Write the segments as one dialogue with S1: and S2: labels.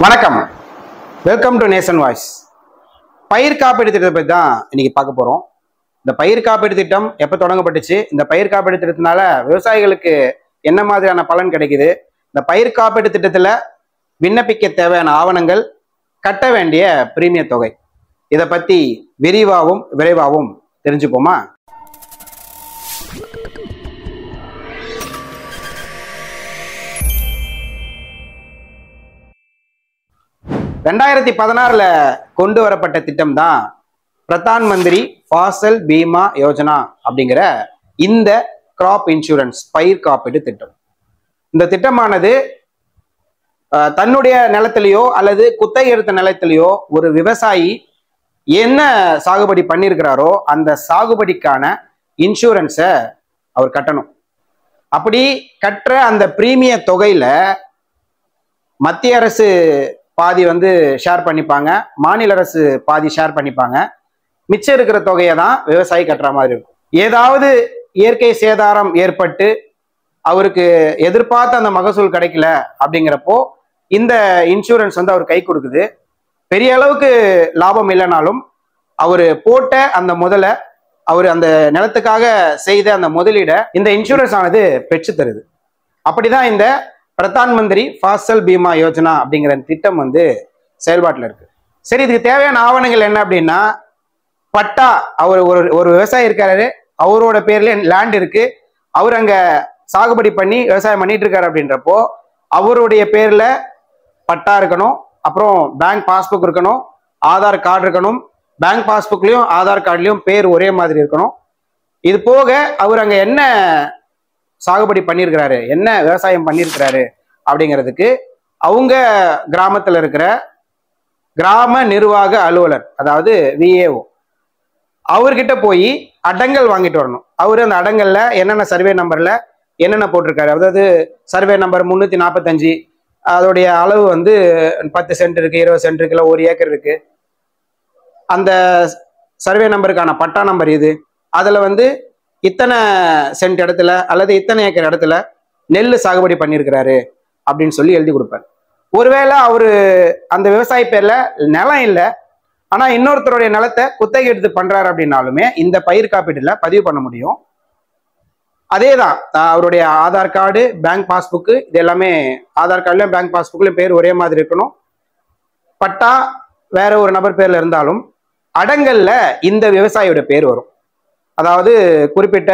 S1: வணக்கம், welcome to nation voice. பயிர் காப்பீடு திட்டத்தை பற்றி தான் இன்னைக்கு பார்க்க போகிறோம். இந்த பயிர் காப்பீடு திட்டம் எப்போ தொடங்கப்பட்டுச்சு, இந்த பயிர் காப்பீடு திட்டத்தினால விவசாயிகளுக்கு என்ன மாதிரியான பலன் கிடைக்குது, இந்த பயிர் காப்பீடு திட்டத்தில் விண்ணப்பிக்க தேவையான ஆவணங்கள், கட்ட வேண்டிய பிரீமிய தொகை, இதை பற்றி விரிவாகவும் விரைவாகவும் தெரிஞ்சுப்போமா? 2016 கொண்டு வரப்பட்ட திட்டம் தான் பிரதான் மந்திரி ஃபாசல் பீமா யோஜனா அப்படிங்கிற இந்த கிராப் இன்சூரன்ஸ் பயிர் காப்பீடு திட்டம். இந்த திட்டமானது தன்னுடைய நிலத்திலேயோ அல்லது குத்தகை எடுத்த நிலத்திலேயோ ஒரு விவசாயி என்ன சாகுபடி பண்ணியிருக்கிறாரோ அந்த சாகுபடிக்கான இன்சூரன்ஸை அவர் கட்டணும். அப்படி கட்டுற அந்த பிரீமிய தொகையில மத்திய அரசு பாதி ஷேர் பண்ணிப்பாங்க, மாநில அரசு பாதி ஷேர் பண்ணிப்பாங்க. மிச்சம் இருக்கிற தொகையை தான் விவசாயி கட்டுற மாதிரி இருக்கும். ஏதாவது இயற்கை சேதாரம் ஏற்பட்டு அவருக்கு எதிர்பார்த்த அந்த மகசூல் கிடைக்கல அப்படிங்கிறப்போ இந்த இன்சூரன்ஸ் அவர் கை கொடுக்குது. பெரிய அளவுக்கு லாபம் இல்லைனாலும் அவர் போட்ட அந்த முதலை, அவர் அந்த நிலத்துக்காக செய்த அந்த முதலீடை இந்த இன்சூரன்ஸ் ஆனது பெற்று தருது. அப்படிதான் இந்த பிரதான் மந்திரி ஃபாசல் பீமா யோஜனா அப்படிங்கிற திட்டம் செயல்பாட்டில் இருக்கு. சரி, இதுக்கு தேவையான ஆவணங்கள் என்ன அப்படின்னா, பட்டா, அவர் ஒரு விவசாயி இருக்காரு, அவரோட பேர்ல லேண்ட் இருக்கு, அவர் அங்க சாகுபடி பண்ணி விவசாயம் பண்ணிட்டு இருக்காரு. அப்படின்றப்போ அவருடைய பேர்ல பட்டா இருக்கணும், அப்புறம் பேங்க் பாஸ்புக் இருக்கணும், ஆதார் கார்டு இருக்கணும். பேங்க் பாஸ்புக்லயும் ஆதார் கார்டுலயும் பேர் ஒரே மாதிரி இருக்கணும். இது போக அவர் அங்க என்ன சாகுபடி பண்ணியிருக்கிறாரு, என்ன விவசாயம் பண்ணியிருக்கிறாரு அப்படிங்கிறதுக்கு அவங்க கிராமத்தில் இருக்கிற கிராம நிர்வாக அலுவலர், அதாவது விஏஓ, அவர்கிட்ட போய் அடங்கல் வாங்கிட்டு வரணும். அவர் அந்த அடங்கல்ல என்னென்ன சர்வே நம்பர்ல என்னென்ன போட்டிருக்காரு, அதாவது சர்வே நம்பர் 345, அதோடைய அளவு 10 சென்ட் இருக்கு, 20 சென்ட் இருக்குல்ல, 1 ஏக்கர் இருக்கு. அந்த சர்வே நம்பருக்கான பட்டா நம்பர் இது, அதுல இத்தனை சென்ட் இடத்துல அல்லது இத்தனை ஏக்கர் இடத்துல நெல் சாகுபடி பண்ணியிருக்கிறாரு அப்படின்னு சொல்லி எழுதி கொடுப்பார். ஒருவேளை அவரு அந்த விவசாயி பேர்ல நிலம் இல்லை, ஆனா இன்னொருத்தருடைய நிலத்தை குத்தகை எடுத்து பண்றாரு அப்படின்னாலுமே இந்த பயிர் காப்பீடுல பதிவு பண்ண முடியும். அதேதான் அவருடைய ஆதார் கார்டு, பேங்க் பாஸ்புக்கு, இது எல்லாமே ஆதார் கார்டுலயும் பேங்க் பாஸ்புக்லயும் பேர் ஒரே மாதிரி இருக்கணும். பட்டா வேற ஒரு நபர் பேர்ல இருந்தாலும் அடங்கல்ல இந்த விவசாயியோட பேர் வரும். அதாவது குறிப்பிட்ட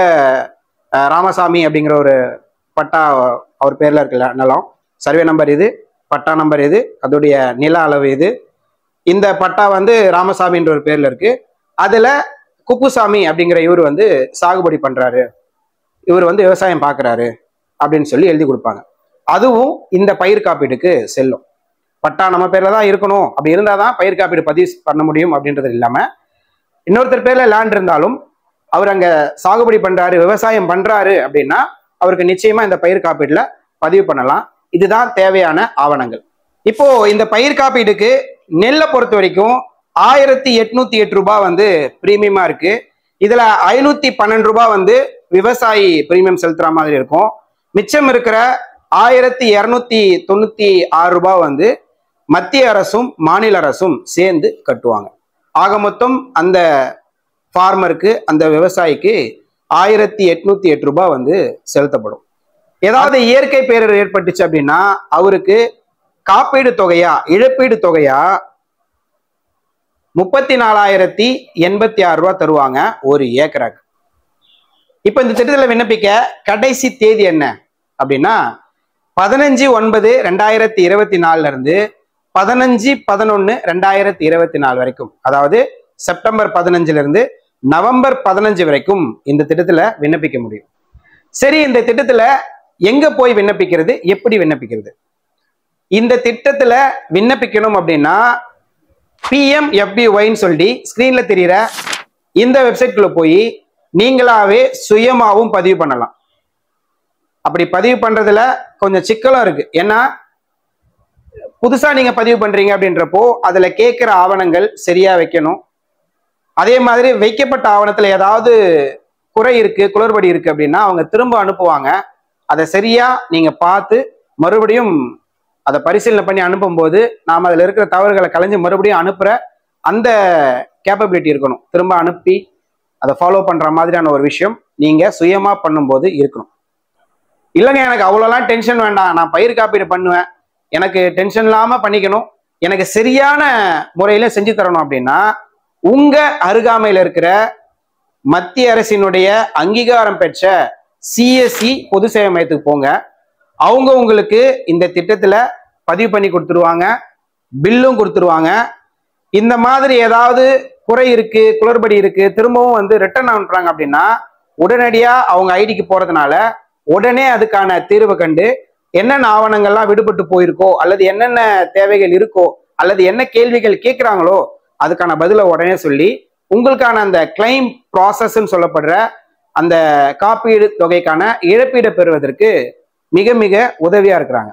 S1: ராமசாமி அப்படிங்கிற ஒரு பட்டா அவர் பேர்ல இருக்குல்ல நிலம், சர்வே நம்பர் இது, பட்டா நம்பர் இது, அதோடைய நில அளவு இது. இந்த பட்டா ராமசாமின்ற ஒரு பேர்ல இருக்கு. அதுல குப்புசாமி அப்படிங்கிற இவர் சாகுபடி பண்றாரு, இவர் விவசாயம் பார்க்கறாரு அப்படின்னு சொல்லி எழுதி கொடுப்பாங்க. அதுவும் இந்த பயிர் காப்பீடுக்கு செல்லும். பட்டா நம்ம பேர்ல தான் இருக்கணும், அப்படி இருந்தாதான் பயிர் காப்பீடு பதிவு பண்ண முடியும் அப்படின்றது இல்லாம, இன்னொருத்தர் பேர்ல லேண்ட் இருந்தாலும் அவர் அங்க சாகுபடி பண்றாரு, விவசாயம் பண்றாரு அப்படின்னா அவருக்கு நிச்சயமா இந்த பயிர் காப்பீடுல பதிவு பண்ணலாம். இதுதான் தேவையான ஆவணங்கள். இப்போ இந்த பயிர் காப்பீடுக்கு நெல்லை பொறுத்த வரைக்கும் 1808 ரூபாய் பிரீமியமா இருக்கு. இதுல 512 ரூபாய் விவசாயி பிரீமியம் செலுத்துற மாதிரி இருக்கும். மிச்சம் இருக்கிற 1296 ரூபாய் மத்திய அரசும் மாநில அரசும் சேர்ந்து கட்டுவாங்க. ஆக மொத்தம் அந்த ஃபார்மருக்கு, அந்த விவசாயிக்கு 1808 ரூபாய் செலுத்தப்படும். ஏதாவது இயற்கை பேரிடர் ஏற்பட்டுச்சு அப்படின்னா அவருக்கு காப்பீடு தொகையா, இழப்பீடு தொகையா 34,086 ரூபாய் தருவாங்க ஒரு ஏக்கராக்கு. இப்ப இந்த திட்டத்தில் விண்ணப்பிக்க கடைசி தேதி என்ன அப்படின்னா 15/9/2024 இருந்து 15/11/2024 வரைக்கும், அதாவது செப்டம்பர் 15 இருந்து நவம்பர் 15 வரைக்கும் இந்த திட்டத்துல விண்ணப்பிக்க முடியும். சரி, இந்த திட்டத்துல எங்க போய் விண்ணப்பிக்கிறது, எப்படி விண்ணப்பிக்கிறது? இந்த திட்டத்துல விண்ணப்பிக்கணும் அப்படின்னா PMFBYன்னு சொல்லி ஸ்கிரீன்ல தெரியுற இந்த வெப்சைட்குள்ள போய் நீங்களாவே சுயமாவும் பதிவு பண்ணலாம். அப்படி பதிவு பண்றதுல கொஞ்சம் சிக்கலும் இருக்கு. ஏன்னா புதுசா நீங்க பதிவு பண்றீங்க அப்படின்றப்போ அதுல கேட்கிற ஆவணங்கள் சரியா வைக்கணும். அதே மாதிரி வைக்கப்பட்ட ஆவணத்துல ஏதாவது குறை இருக்கு, குளறுபடி இருக்கு அப்படின்னா அவங்க திரும்ப அனுப்புவாங்க. அதை சரியா நீங்க பார்த்து மறுபடியும் அதை பரிசீலனை பண்ணி அனுப்பும்போது நாம் அதில் இருக்கிற தவறுகளை கலைஞ்சு மறுபடியும் அனுப்புகிற அந்த கேப்பபிலிட்டி இருக்கணும். திரும்ப அனுப்பி அதை ஃபாலோ பண்ணுற மாதிரியான ஒரு விஷயம் நீங்கள் சுயமாக பண்ணும்போது இருக்கணும். இல்லைங்க எனக்கு அவ்வளோலாம் டென்ஷன் வேண்டாம், நான் பயிர் காப்பீடு பண்ணுவேன், எனக்கு டென்ஷன் இல்லாமல் பண்ணிக்கணும், எனக்கு சரியான முறையில் செஞ்சு தரணும் அப்படின்னா உங்கள் அருகாமையில் இருக்கிற மத்திய அரசினுடைய அங்கீகாரம் பெற்ற சிஎஸ்சி பொது சேவை மையத்துக்கு போங்க. அவங்க உங்களுக்கு இந்த திட்டத்தில் பதிவு பண்ணி கொடுத்துருவாங்க, பில்லும் கொடுத்துருவாங்க. இந்த மாதிரி ஏதாவது குறை இருக்கு, குளறுபடி இருக்கு, திரும்பவும் வந்து ரிட்டர்ன் அனுப்புறாங்க அப்படின்னா உடனடியாக அவங்க ஐடிக்கு போறதுனால உடனே அதுக்கான தீர்வு கண்டு என்னென்ன ஆவணங்கள்லாம் விடுபட்டு போயிருக்கோ அல்லது என்னென்ன தேவைகள் இருக்கோ அல்லது என்ன கேள்விகள் கேட்குறாங்களோ அதுக்கான பதிலை உடனே சொல்லி உங்களுக்கான அந்த கிளைம் ப்ராசஸ்ன்னு சொல்லப்படுற அந்த காப்பீடு தொகைக்கான இழப்பீடை பெறுவதற்கு மிக மிக உதவியா இருக்கிறாங்க.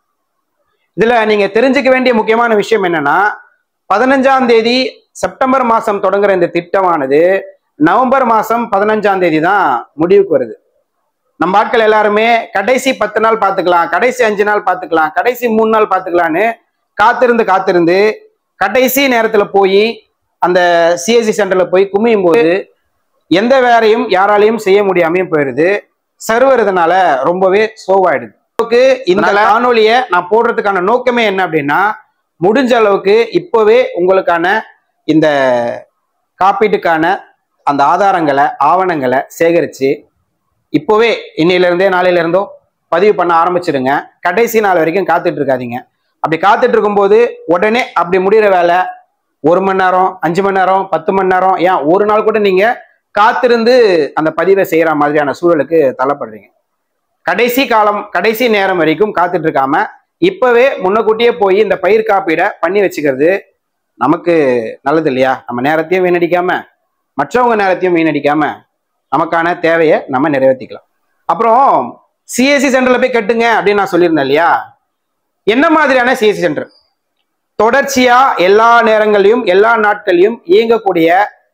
S1: இதுல நீங்க தெரிஞ்சுக்க வேண்டிய முக்கியமான விஷயம் என்னன்னா 15ஆம் தேதி செப்டம்பர் மாசம் தொடங்குற இந்த திட்டமானது நவம்பர் மாசம் 15ஆம் தேதி தான் முடிவுக்கு வருது. நம்ம ஆட்கள் எல்லாருமே கடைசி 10 நாள் பார்த்துக்கலாம், கடைசி 5 நாள் பார்த்துக்கலாம், கடைசி 3 நாள் பார்த்துக்கலான்னு காத்திருந்து கடைசி நேரத்துல போய் அந்த சிஎஸ்சி சென்டர்ல போய் குமியும் போது எந்த வேலையும் யாராலையும் செய்ய முடியாமையும் போயிடுது. சர்வர் இதனால ரொம்பவே சோவாயிடுது. இந்த காணொலியை நான் போடுறதுக்கான நோக்கமே என்ன அப்படின்னா, முடிஞ்ச அளவுக்கு இப்போவே உங்களுக்கான இந்த காப்பீட்டுக்கான அந்த ஆதாரங்களை ஆவணங்களை சேகரித்து இப்போவே இன்னையிலிருந்தே நாளையிலிருந்தோ பதிவு பண்ண ஆரம்பிச்சிடுங்க. கடைசி நாள் வரைக்கும் காத்துட்டு இருக்காதீங்க. அப்படி காத்துட்டு இருக்கும்போது உடனே அப்படி முடிகிற வேலை 1 மணி நேரம், 5 மணி நேரம், 10 மணி நேரம், ஏன் ஒரு நாள் கூட நீங்க காத்திருந்து அந்த பதிவை செய்யற மாதிரியான சூழலுக்கு தள்ளப்படுறீங்க. கடைசி காலம், கடைசி நேரம் வரைக்கும் காத்துட்டு இருக்காம இப்பவே முன்னக்கூட்டியே போய் இந்த பயிர் காப்பீடை பண்ணி வச்சுக்கிறது நமக்கு நல்லது இல்லையா? நம்ம நேரத்தையும் வீணடிக்காம மற்றவங்க நேரத்தையும் வீணடிக்காம நமக்கான தேவையை நம்ம நிறைவேற்றிக்கலாம். அப்புறம் சிஎஸ்சி சென்டர்ல போய் கட்டுங்க அப்படின்னு நான் சொல்லியிருந்தேன் இல்லையா? என்ன மாதிரியான சிஎஸ்சி சென்டர்? தொடர்ச்சியா எல்லா நேரங்களையும் எல்லா நாட்களையும் இயங்கக்கூடிய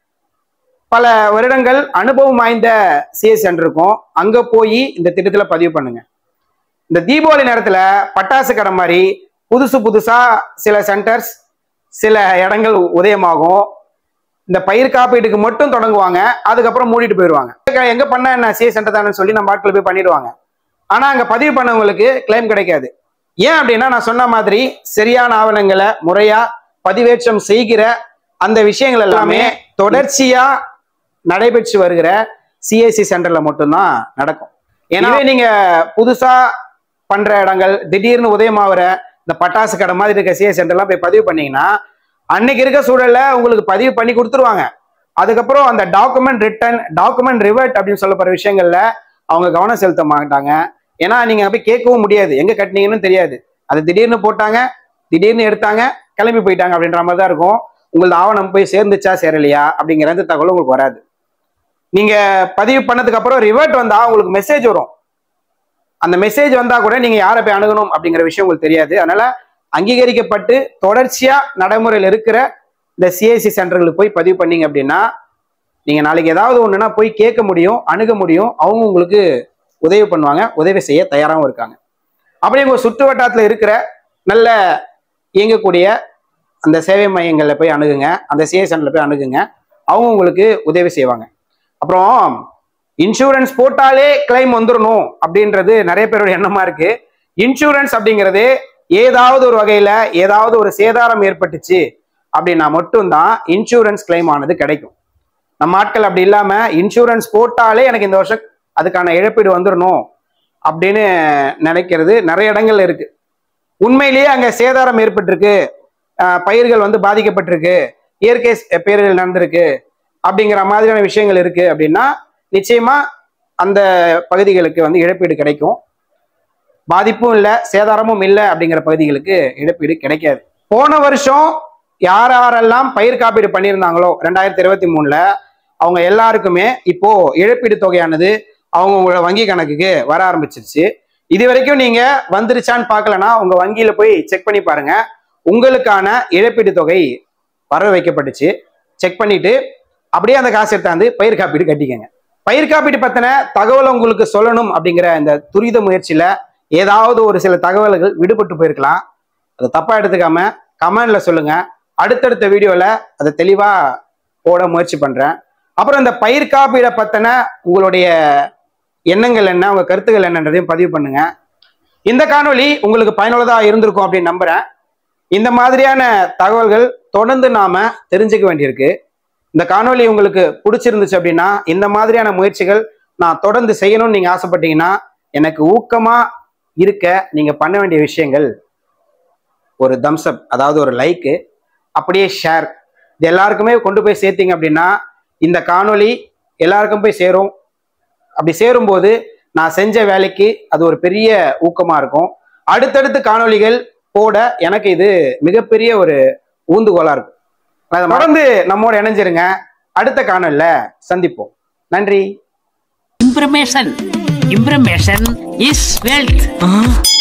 S1: பல வருடங்கள் அனுபவம் வாய்ந்த சிஎஸ்சி சென்டர் இருக்கும். அங்க போய் இந்த திட்டத்துல பதிவு பண்ணுங்க. இந்த தீபாவளி நேரத்துல பட்டாசு கடை மாதிரி புதுசா சில சென்டர்ஸ் சில இடங்கள் உதயமாகும். இந்த பயிர் காப்பீட்டுக்கு மட்டும் தொடங்குவாங்க, அதுக்கப்புறம் மூடிட்டு போயிடுவாங்க. எங்க பண்ண என்ன சிஎஸ்சி சென்டர் தானே சொல்லி நம்ம ஆட்கள் போய் பண்ணிடுவாங்க. ஆனா அங்க பதிவு பண்ணவங்களுக்கு கிளைம் கிடைக்காது. ஏன் அப்படின்னா நான் சொன்ன மாதிரி சரியான ஆவணங்களை முறையா பதிவேற்றம் செய்கிற அந்த விஷயங்கள் எல்லாமே தொடர்ச்சியா நடைபெற்று வருகிற சிஎஸ்சி சென்டர்ல மட்டும்தான் நடக்கும். ஏன்னா நீங்க புதுசா பண்ற இடங்கள் திடீர்னு உதயமாகிற இந்த பட்டாசு கடை மாதிரி இருக்க சிஎஸ்சி சென்டர்லாம் போய் பதிவு பண்ணீங்கன்னா அன்னைக்கு இருக்க சூழல்ல உங்களுக்கு பதிவு பண்ணி கொடுத்துருவாங்க. அதுக்கப்புறம் அந்த டாக்குமெண்ட் ரிட்டர்ன், டாக்குமெண்ட் ரிவர்ட் அப்படின்னு சொல்லப்படுற விஷயங்கள்ல அவங்க கவனம் செலுத்த மாட்டாங்க. ஏன்னா நீங்க போய் கேட்கவும் முடியாது, எங்க கட்டினீங்கன்னு தெரியாது. அது திடீர்னு போட்டாங்க, திடீர்னு எடுத்தாங்க, கிளம்பி போயிட்டாங்க அப்படின்ற மாதிரி தான் இருக்கும். உங்களது ஆவணம் போய் சேர்ந்துச்சா சேரலையா அப்படிங்கிற அந்த தகவல் உங்களுக்கு வராது. நீங்க பதிவு பண்ணதுக்கு அப்புறம் ரிவர்ட் வந்தா உங்களுக்கு மெசேஜ் வரும். அந்த மெசேஜ் வந்தா கூட நீங்க யாரை போய் அணுகணும் அப்படிங்கிற விஷயம் உங்களுக்கு தெரியாது. அதனால அங்கீகரிக்கப்பட்டு தொடர்ச்சியா நடைமுறையில் இருக்கிற இந்த சிஎஸ்சி சென்டர்களுக்கு போய் பதிவு பண்ணீங்க அப்படின்னா நீங்க நாளைக்கு ஏதாவது ஒண்ணுன்னா போய் கேட்க முடியும், அணுக முடியும். அவங்க உங்களுக்கு உதவி பண்ணுவாங்க, உதவி செய்ய தயாராகவும் இருக்காங்க. அப்படி உங்க சுற்று வட்டாரத்தில் இருக்கிற நல்ல இயங்கக்கூடிய அந்த சேவை மையங்களில் போய் அணுகுங்க, அந்த சிஎஸ்சி சென்டர்ல போய் அணுகுங்க, அவங்க உங்களுக்கு உதவி செய்வாங்க. அப்புறம் இன்சூரன்ஸ் போட்டாலே கிளைம் வந்துடணும் அப்படின்றது நிறைய பேரோட எண்ணமா இருக்கு. இன்சூரன்ஸ் அப்படிங்கிறது ஏதாவது ஒரு வகையில ஏதாவது ஒரு சேதாரம் ஏற்பட்டுச்சு அப்படின்னா மட்டும்தான் இன்சூரன்ஸ் கிளைம் ஆனது கிடைக்கும். நம்ம ஆட்கள் அப்படி இல்லாம இன்சூரன்ஸ் போட்டாலே எனக்கு இந்த வருஷம் அதுக்கான இழப்பீடு வந்துடணும் அப்படின்னு நினைக்கிறது நிறைய இடங்கள்ல இருக்கு. உண்மையிலேயே அங்க சேதாரம் ஏற்பட்டிருக்கு, பயிர்கள் வந்து பாதிக்கப்பட்டிருக்கு, இயற்கை பேரிடர் நடந்திருக்கு அப்படிங்கிற மாதிரியான விஷயங்கள் இருக்கு அப்படின்னா நிச்சயமா அந்த பகுதிகளுக்கு வந்து இழப்பீடு கிடைக்கும். பாதிப்பும் இல்லை, சேதாரமும் இல்லை அப்படிங்கிற பகுதிகளுக்கு இழப்பீடு கிடைக்காது. போன வருஷம் யாரெல்லாம் பயிர் காப்பீடு பண்ணியிருந்தாங்களோ 2023ல அவங்க எல்லாருக்குமே இப்போ இழப்பீடு தொகையானது அவங்களோட வங்கி கணக்குக்கு வர ஆரம்பிச்சிருச்சு. இது வரைக்கும் நீங்க வந்துருச்சான்னு பார்க்கலன்னா உங்க வங்கியில போய் செக் பண்ணி பாருங்க. உங்களுக்கான இழப்பீடு தொகை வர வைக்கப்பட்டுச்சு. செக் பண்ணிட்டு அப்படியே அந்த காசு எடுத்தாந்து பயிர் காப்பீடு கட்டிக்கங்க. பயிர் காப்பீடு பத்தின தகவலை உங்களுக்கு சொல்லணும் அப்படிங்கிற இந்த துரித முயற்சியில ஏதாவது ஒரு சில தகவல்கள் விடுபட்டு போயிருக்கலாம். அதை தப்பா எடுத்துக்காம கமெண்ட்ல சொல்லுங்க. அடுத்தடுத்த வீடியோல அதை தெளிவா போட முயற்சி பண்றேன். அப்புறம் இந்த பயிர் காப்பீடை பத்தின உங்களுடைய எண்ணங்கள் என்ன, உங்க கருத்துக்கள் என்னன்றதையும் பதிவு பண்ணுங்க. இந்த காணொளி உங்களுக்கு பயனுள்ளதா இருந்திருக்கும் அப்படின்னு நம்புறேன். இந்த மாதிரியான தகவல்கள் தொடர்ந்து நாம தெரிஞ்சுக்க வேண்டியிருக்கு. இந்த காணொளி உங்களுக்கு பிடிச்சிருந்துச்சு அப்படின்னா, இந்த மாதிரியான முயற்சிகள் நான் தொடர்ந்து செய்யணும்னு நீங்க ஆசைப்பட்டீங்கன்னா, எனக்கு ஊக்கமா இருக்க நீங்க பண்ண வேண்டிய விஷயங்கள் ஒரு தம்ஸ் அப், அதாவது ஒரு லைக்கு, அப்படியே ஷேர், இது எல்லாருக்குமே கொண்டு போய் சேர்த்தீங்க அப்படின்னா இந்த காணொளி எல்லாருக்கும் போய் சேரும். அப்படி சேரும்போது நான் செஞ்ச வேலைக்கு அது ஒரு பெரிய ஊக்கமா இருக்கும். அடுத்தடுத்து காணொளிகள் போட எனக்கு இது மிகப்பெரிய ஒரு ஊந்துகோலா இருக்கும். தொடர்ந்து நம்மோட இணைஞ்சிருங்க. அடுத்த காணொளியில சந்திப்போம். நன்றி.
S2: Information is wealth.